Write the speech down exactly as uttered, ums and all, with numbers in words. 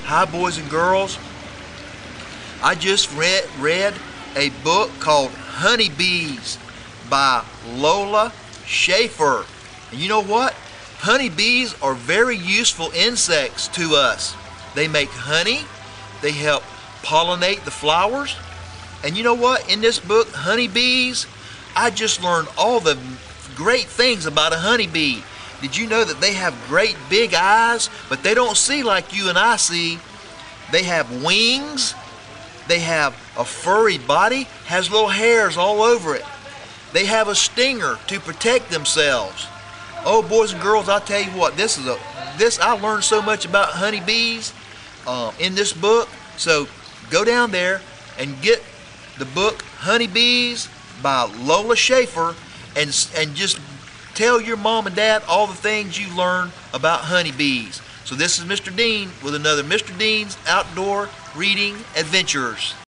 Hi, boys and girls. I just read, read a book called Honeybees by Lola Schaefer. And you know what? Honeybees are very useful insects to us. They make honey. They help pollinate the flowers. And you know what? In this book, Honeybees, I just learned all the great things about a honeybee. Did you know that they have great big eyes, but they don't see like you and I see? They have wings. They have a furry body, has little hairs all over it. They have a stinger to protect themselves. Oh, boys and girls, I tell you what, this is a this I learned so much about honeybees uh, in this book. So go down there and get the book Honeybees by Lola Schaefer, and and just tell your mom and dad all the things you learned about honeybees. So this is Mister Dean with another Mister Dean's Outdoor Reading Adventures.